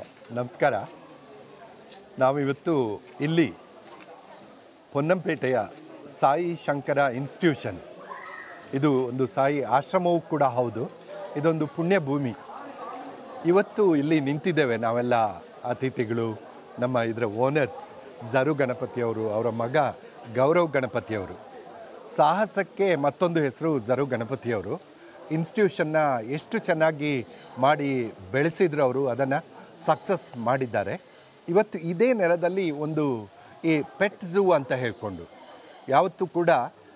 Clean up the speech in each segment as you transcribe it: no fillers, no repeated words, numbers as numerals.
ನಮಸ್ಕಾರ. ನಾವಿವತ್ತು ಇಲ್ಲಿ ಪೊನ್ನಂಪೇಟೆಯ ಸಾಯಿ ಶಂಕರ ಇನ್ಸ್ಟಿಟ್ಯೂಷನ್, ಇದು ಒಂದು ಸಾಯಿ ಆಶ್ರಮವೂ ಕೂಡ ಹೌದು. ಇದೊಂದು ಪುಣ್ಯ ಭೂಮಿ. ಇವತ್ತು ಇಲ್ಲಿ ನಿಂತಿದ್ದೇವೆ ನಾವೆಲ್ಲ ಅತಿಥಿಗಳು, ನಮ್ಮ ಇದರ ಓನರ್ಸ್ ಝರು ಗಣಪತಿಯವರು, ಅವರ ಮಗ ಗೌರವ್ ಗಣಪತಿಯವರು. ಸಾಹಸಕ್ಕೆ ಮತ್ತೊಂದು ಹೆಸರು ಝರು ಗಣಪತಿಯವರು. ಇನ್ಸ್ಟಿಟ್ಯೂಷನ್ನ ಎಷ್ಟು ಚೆನ್ನಾಗಿ ಮಾಡಿ ಬೆಳೆಸಿದ್ರು ಅವರು, ಅದನ್ನು ಸಕ್ಸಸ್ ಮಾಡಿದ್ದಾರೆ. ಇವತ್ತು ಇದೇ ನೆಲದಲ್ಲಿ ಒಂದು ಈ ಪೆಟ್ ಝೂ ಅಂತ ಹೇಳಿಕೊಂಡು, ಯಾವತ್ತೂ ಕೂಡ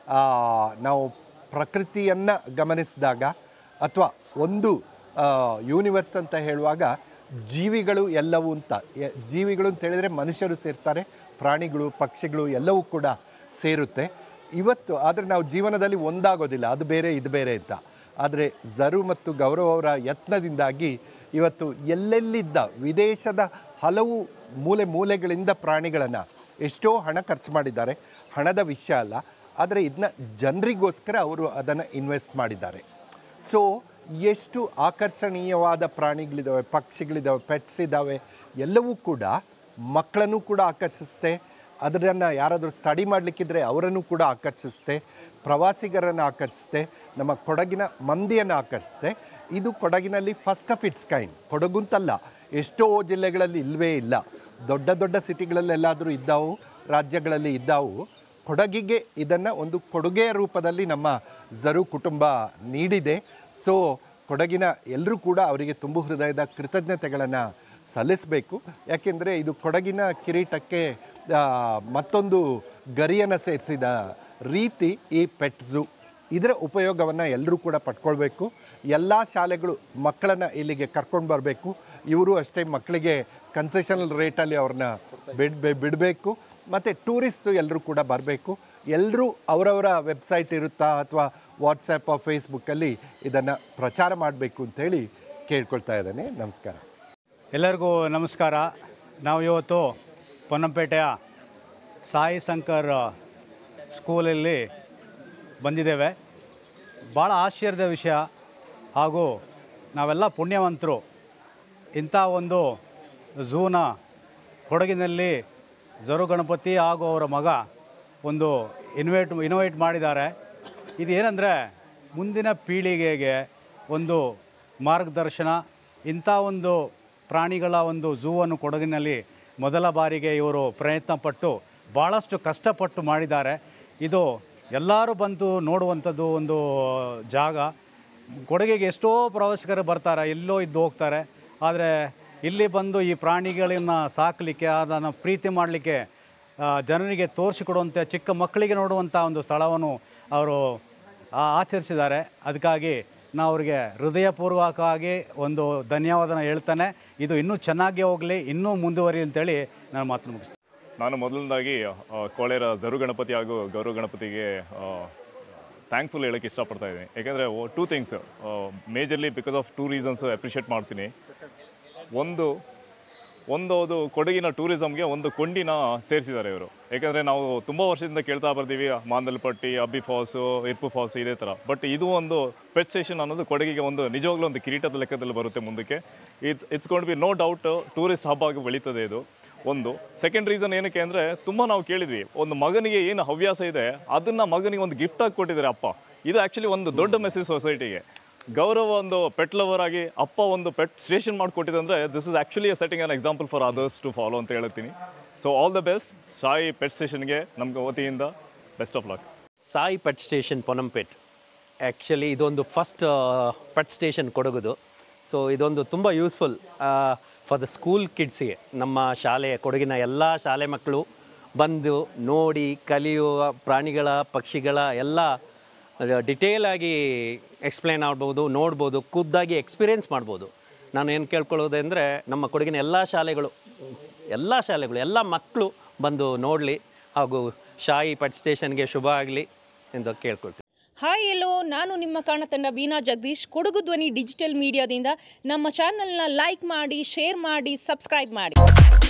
ನಾವು ಪ್ರಕೃತಿಯನ್ನು ಗಮನಿಸಿದಾಗ ಅಥವಾ ಒಂದು ಯೂನಿವರ್ಸ್ ಅಂತ ಹೇಳುವಾಗ ಜೀವಿಗಳು ಎಲ್ಲವೂ ಅಂತ, ಜೀವಿಗಳು ಅಂತ ಹೇಳಿದರೆ ಮನುಷ್ಯರು ಸೇರ್ತಾರೆ, ಪ್ರಾಣಿಗಳು ಪಕ್ಷಿಗಳು ಎಲ್ಲವೂ ಕೂಡ ಸೇರುತ್ತೆ ಇವತ್ತು. ಆದರೆ ನಾವು ಜೀವನದಲ್ಲಿ ಒಂದಾಗೋದಿಲ್ಲ, ಅದು ಬೇರೆ ಇದು ಬೇರೆ ಅಂತ. ಆದರೆ ಝರು ಮತ್ತು ಗೌರವ್ ಅವರ ಯತ್ನದಿಂದಾಗಿ ಇವತ್ತು ಎಲ್ಲೆಲ್ಲಿದ್ದ ವಿದೇಶದ ಹಲವು ಮೂಲೆಗಳಿಂದ ಪ್ರಾಣಿಗಳನ್ನು ಎಷ್ಟೋ ಹಣ ಖರ್ಚು ಮಾಡಿದ್ದಾರೆ. ಹಣದ ವಿಷಯ ಅಲ್ಲ, ಆದರೆ ಇದನ್ನ ಜನರಿಗೋಸ್ಕರ ಅವರು ಅದನ್ನು ಇನ್ವೆಸ್ಟ್ ಮಾಡಿದ್ದಾರೆ. ಸೊ ಎಷ್ಟು ಆಕರ್ಷಣೀಯವಾದ ಪ್ರಾಣಿಗಳಿದ್ದಾವೆ, ಪಕ್ಷಿಗಳಿದ್ದಾವೆ, ಪೆಟ್ಸ್ ಇದ್ದಾವೆ, ಎಲ್ಲವೂ ಕೂಡ ಮಕ್ಕಳನ್ನು ಕೂಡ ಆಕರ್ಷಿಸುತ್ತೆ. ಅದನ್ನು ಯಾರಾದರೂ ಸ್ಟಡಿ ಮಾಡಲಿಕ್ಕಿದ್ರೆ ಅವರನ್ನು ಕೂಡ ಆಕರ್ಷಿಸುತ್ತೆ, ಪ್ರವಾಸಿಗರನ್ನು ಆಕರ್ಷಿಸುತ್ತೆ, ನಮ್ಮ ಕೊಡಗಿನ ಮಂದಿಯನ್ನು ಆಕರ್ಷಿಸುತ್ತೆ. ಇದು ಕೊಡಗಿನಲ್ಲಿ ಫಸ್ಟ್ ಆಫ್ ಇಟ್ಸ್ ಕೈಂಡ್. ಕೊಡಗುಂತಲ್ಲ, ಎಷ್ಟೋ ಜಿಲ್ಲೆಗಳಲ್ಲಿ ಇಲ್ಲವೇ ಇಲ್ಲ. ದೊಡ್ಡ ದೊಡ್ಡ ಸಿಟಿಗಳಲ್ಲೆಲ್ಲಾದರೂ ಇದ್ದಾವು, ರಾಜ್ಯಗಳಲ್ಲಿ ಇದ್ದಾವು. ಕೊಡಗಿಗೆ ಇದನ್ನು ಒಂದು ಕೊಡುಗೆಯ ರೂಪದಲ್ಲಿ ನಮ್ಮ ಝರು ಕುಟುಂಬ ನೀಡಿದೆ. ಸೊ ಕೊಡಗಿನ ಎಲ್ಲರೂ ಕೂಡ ಅವರಿಗೆ ತುಂಬು ಹೃದಯದ ಕೃತಜ್ಞತೆಗಳನ್ನು ಸಲ್ಲಿಸಬೇಕು. ಯಾಕೆಂದರೆ ಇದು ಕೊಡಗಿನ ಕಿರೀಟಕ್ಕೆ ಮತ್ತೊಂದು ಗರಿಯನ್ನು ಸೇರಿಸಿದ ರೀತಿ ಈ ಪೆಟ್ ಝೂ. ಇದರ ಉಪಯೋಗವನ್ನು ಎಲ್ಲರೂ ಕೂಡ ಪಡ್ಕೊಳ್ಬೇಕು. ಎಲ್ಲ ಶಾಲೆಗಳು ಮಕ್ಕಳನ್ನು ಇಲ್ಲಿಗೆ ಕರ್ಕೊಂಡು ಬರಬೇಕು. ಇವರು ಅಷ್ಟೇ ಮಕ್ಕಳಿಗೆ ಕನ್ಸೆಷನಲ್ ರೇಟಲ್ಲಿ ಅವ್ರನ್ನ ಬಿಡಬೇಕು. ಮತ್ತು ಟೂರಿಸ್ಟು ಎಲ್ಲರೂ ಕೂಡ ಬರಬೇಕು. ಎಲ್ಲರೂ ಅವರವರ ವೆಬ್ಸೈಟ್ ಇರುತ್ತಾ ಅಥವಾ ವಾಟ್ಸಪ್ ಫೇಸ್ಬುಕ್ಕಲ್ಲಿ ಇದನ್ನು ಪ್ರಚಾರ ಮಾಡಬೇಕು ಅಂತೇಳಿ ಕೇಳ್ಕೊಳ್ತಾ ಇದ್ದೇನೆ. ನಮಸ್ಕಾರ. ಎಲ್ಲರಿಗೂ ನಮಸ್ಕಾರ. ನಾವು ಇವತ್ತು ಪೊನ್ನಂಪೇಟೆಯ ಸಾಯಿ ಶಂಕರ್ ಸ್ಕೂಲಲ್ಲಿ ಬಂದಿದ್ದೇವೆ. ಭಾಳ ಆಶ್ಚರ್ಯದ ವಿಷಯ, ಹಾಗೂ ನಾವೆಲ್ಲ ಪುಣ್ಯವಂತರು. ಇಂಥ ಒಂದು ಝೂನ ಕೊಡಗಿನಲ್ಲಿ ಝರು ಗಣಪತಿ ಹಾಗೂ ಅವರ ಮಗ ಒಂದು ಇನೋವೇಟ್ ಮಾಡಿದ್ದಾರೆ. ಇದು ಏನಂದರೆ ಮುಂದಿನ ಪೀಳಿಗೆಗೆ ಒಂದು ಮಾರ್ಗದರ್ಶನ. ಇಂಥ ಒಂದು ಪ್ರಾಣಿಗಳ ಒಂದು ಝೂವನ್ನು ಕೊಡಗಿನಲ್ಲಿ ಮೊದಲ ಬಾರಿಗೆ ಇವರು ಪ್ರಯತ್ನಪಟ್ಟು ಭಾಳಷ್ಟು ಕಷ್ಟಪಟ್ಟು ಮಾಡಿದ್ದಾರೆ. ಇದು ಎಲ್ಲರೂ ಬಂದು ನೋಡುವಂಥದ್ದು ಒಂದು ಜಾಗ. ಕೊಡಗಿಗೆ ಎಷ್ಟೋ ಪ್ರವಾಸಿಗರು ಬರ್ತಾರೆ, ಎಲ್ಲೋ ಇದ್ದು ಹೋಗ್ತಾರೆ. ಆದರೆ ಇಲ್ಲಿ ಬಂದು ಈ ಪ್ರಾಣಿಗಳನ್ನು ಸಾಕಲಿಕ್ಕೆ, ಅದನ್ನು ಪ್ರೀತಿ ಮಾಡಲಿಕ್ಕೆ, ಜನರಿಗೆ ತೋರಿಸಿಕೊಡುವಂಥ, ಚಿಕ್ಕ ಮಕ್ಕಳಿಗೆ ನೋಡುವಂಥ ಒಂದು ಸ್ಥಳವನ್ನು ಅವರು ಆಚರಿಸಿದ್ದಾರೆ. ಅದಕ್ಕಾಗಿ ನಾವು ಅವರಿಗೆ ಹೃದಯಪೂರ್ವಕವಾಗಿ ಒಂದು ಧನ್ಯವಾದನ ಹೇಳ್ತಾನೆ. ಇದು ಇನ್ನೂ ಚೆನ್ನಾಗಿ ಹೋಗಲಿ, ಇನ್ನೂ ಮುಂದುವರಿ ಅಂತೇಳಿ ನಾನು ಮಾತನ್ನು ಮುಗಿಸ್ತೀನಿ. ನಾನು ಮೊದಲನೇದಾಗಿ ಕೋಳೇರ ಝರು ಗಣಪತಿ ಹಾಗೂ ಗೌರವ್ ಗಣಪತಿಗೆ ಥ್ಯಾಂಕ್ಫುಲ್ ಹೇಳೋಕ್ಕೆ ಇಷ್ಟಪಡ್ತಾ ಇದ್ದೀನಿ. ಯಾಕೆಂದರೆ two things majorly because of two reasons appreciate ಮಾಡ್ತೀನಿ. ಒಂದು ಅದು ಕೊಡಗಿನ ಟೂರಿಸಮ್ಗೆ ಒಂದು ಕೊಂಡಿನ ಸೇರಿಸಿದ್ದಾರೆ ಇವರು. ಯಾಕೆಂದರೆ ನಾವು ತುಂಬ ವರ್ಷದಿಂದ ಕೇಳ್ತಾ ಬರ್ತೀವಿ, ಮಾಂದಲಪಟ್ಟಿ, ಅಬ್ಬಿ ಫಾಲ್ಸು, ಇರ್ಪು ಫಾಲ್ಸು ಇದೇ ಥರ. ಬಟ್ ಇದು ಒಂದು ಪೆಟ್ ಸ್ಟೇಷನ್ ಅನ್ನೋದು ಕೊಡಗಿಗೆ ಒಂದು ನಿಜವಾಗ್ಲೂ ಒಂದು ಕಿರೀಟದ ಲೆಕ್ಕದಲ್ಲಿ ಬರುತ್ತೆ ಮುಂದಕ್ಕೆ. It's gonna be no doubt tourist hub ಆಗಿ ಬೆಳೀತದೆ ಇದು. ಒಂದು ಸೆಕೆಂಡ್ ರೀಸನ್ ಏನಕ್ಕೆ ಅಂದರೆ, ತುಂಬ ನಾವು ಕೇಳಿದ್ವಿ, ಒಂದು ಮಗನಿಗೆ ಏನು ಹವ್ಯಾಸ ಇದೆ ಅದನ್ನು ಮಗನಿಗೆ ಒಂದು ಗಿಫ್ಟಾಗಿ ಕೊಟ್ಟಿದ್ದಾರೆ ಅಪ್ಪ. ಇದು ಆ್ಯಕ್ಚುಲಿ ಒಂದು ದೊಡ್ಡ ಮೆಸೇಜ್ ಸೊಸೈಟಿಗೆ. ಗೌರವ್ ಒಂದು ಪೆಟ್ ಲವರ್ ಆಗಿ ಅಪ್ಪ ಒಂದು ಪೆಟ್ ಸ್ಟೇಷನ್ ಮಾಡಿಕೊಟ್ಟಿದ್ದಂದರೆ this is actually setting an example for others to follow ಅಂತ ಹೇಳ್ತೀನಿ. So all the best Sai pet ಸ್ಟೇಷನ್ಗೆ ನಮ್ಗೆ ವತಿಯಿಂದ best of luck. Sai pet station Ponnampet actually ಇದೊಂದು ಫಸ್ಟ್ ಪೆಟ್ ಸ್ಟೇಷನ್ ಕೊಡಗುದು. ಸೊ ಇದೊಂದು ತುಂಬ ಯೂಸ್ಫುಲ್ ಫಾರ್ ದ ಸ್ಕೂಲ್ ಕಿಡ್ಸಿಗೆ. ನಮ್ಮ ಶಾಲೆಯ ಕೊಡಗಿನ ಎಲ್ಲ ಶಾಲೆ ಮಕ್ಕಳು ಬಂದು ನೋಡಿ ಕಲಿಯುವ ಪ್ರಾಣಿಗಳ ಪಕ್ಷಿಗಳ ಎಲ್ಲ ಡಿಟೇಲಾಗಿ ಎಕ್ಸ್ಪ್ಲೇನ್ ಆಗ್ಬೋದು, ನೋಡ್ಬೋದು, ಖುದ್ದಾಗಿ ಎಕ್ಸ್ಪೀರಿಯೆನ್ಸ್ ಮಾಡ್ಬೋದು. ನಾನು ಏನು ಕೇಳ್ಕೊಳ್ಳೋದಂದರೆ ನಮ್ಮ ಕೊಡಗಿನ ಎಲ್ಲ ಶಾಲೆಗಳು ಎಲ್ಲ ಮಕ್ಕಳು ಬಂದು ನೋಡಲಿ ಹಾಗೂ ಸಾಯಿ ಪೆಟ್ ಸ್ಟೇಷನ್ಗೆ ಶುಭ ಆಗಲಿ ಎಂದು ಕೇಳ್ಕೊಳ್ತೀನಿ. ಹಾಯ್ ಎಲ್ಲೋ, ನಾನು ನಿಮ್ಮ ಕಾಣತಂಡ ವೀಣಾ ಜಗದೀಶ್, ಕೊಡಗು ಧ್ವನಿ ಡಿಜಿಟಲ್ ಮೀಡಿಯಾದಿಂದ. ನಮ್ಮ ಚಾನಲ್ನ ಲೈಕ್ ಮಾಡಿ, ಶೇರ್ ಮಾಡಿ, ಸಬ್ಸ್ಕ್ರೈಬ್ ಮಾಡಿ.